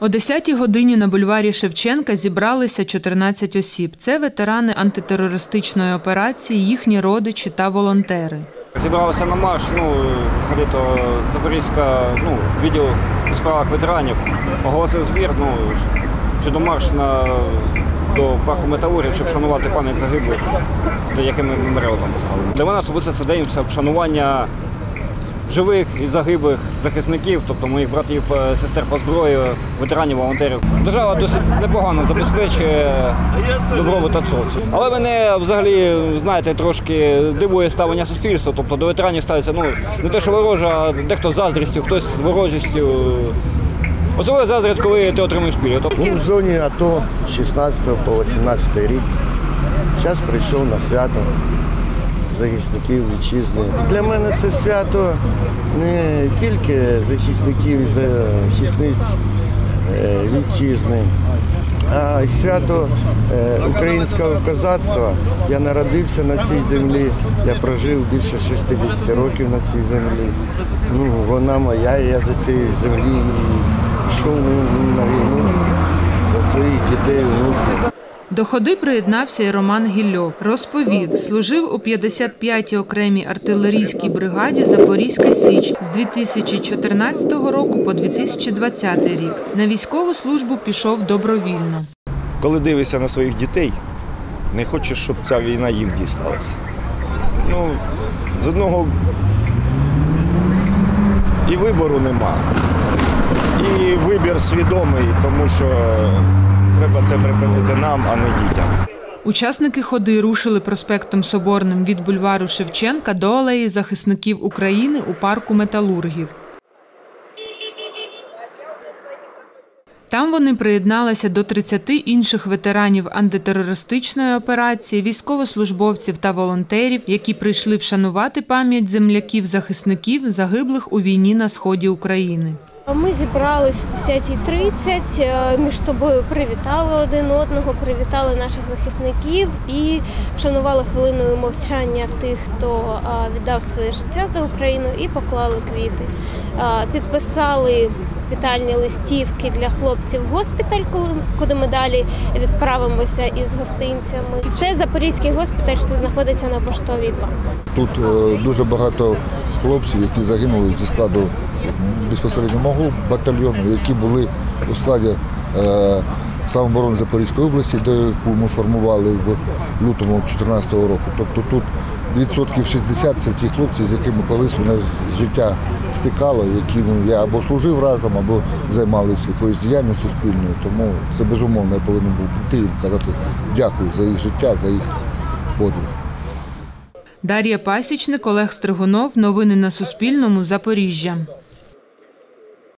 О 10-й годині на бульварі Шевченка зібралися 14 осіб. Це ветерани антитерористичної операції, їхні родичі та волонтери. Зібралися на марш, взагалі-то Запорізька, відділ у справах ветеранів оголосив збір, щодо марш до парку металургів, щоб вшанувати пам'ять загиблих, до якими меморіал там поставили. Для мене особисто це день вшанування живих і загиблих захисників, тобто моїх братів, сестер по зброї, ветеранів, волонтерів. Держава досить непогано забезпечує добробут соціуму. Але мене взагалі, знаєте, трошки дивує ставлення суспільства, тобто до ветеранів ставиться, не те, що вороже, а дехто з заздрістю, хтось з ворожістю. Особливо заздрять, коли ти отримуєш пільги. В зоні АТО з 16 по 18 рік. Зараз прийшов на свято захисників вітчизни. Для мене це свято не тільки захисників і захисниць вітчизни, а й свято українського козацтва. Я народився на цій землі, я прожив більше 60 років на цій землі. Вона моя, я за цією землі йшов на війну за своїх дітей, внуків. До ходи приєднався і Роман Гільов. Розповів, служив у 55-й окремій артилерійській бригаді «Запорізька Січ» з 2014 року по 2020 рік. На військову службу пішов добровільно. Коли дивишся на своїх дітей, не хочеш, щоб ця війна їм дісталася. З одного і вибору нема, і вибір свідомий, тому що треба це припинити нам, а не дітям. Учасники ходи рушили проспектом Соборним від бульвару Шевченка до алеї захисників України у парку металургів. Там вони приєдналися до 30 інших ветеранів антитерористичної операції, військовослужбовців та волонтерів, які прийшли вшанувати пам'ять земляків-захисників, загиблих у війні на сході України. Ми зібрались о 10:30, між собою привітали один одного, привітали наших захисників і вшанували хвилиною мовчання тих, хто віддав своє життя за Україну, і поклали квіти. Підписали вітальні листівки для хлопців в госпіталь, куди ми далі відправимося із гостинцями. Це Запорізький госпіталь, що знаходиться на Поштовій 2. Тут дуже багато хлопців, які загинули зі складу безпосередньо мого батальйону, які були у складі самооборони Запорізької області, яку ми формували в лютому 2014 року. Тобто тут 60% – це ті хлопці, з якими колись мене життя стикало, якими я або служив разом, або займалися якоюсь діяльністю спільною. Тому це безумовно я повинен був прийти і казати дякую за їх життя, за їх подвиг. Дар'я Пасічник, Олег Стригунов. Новини на Суспільному. Запоріжжя.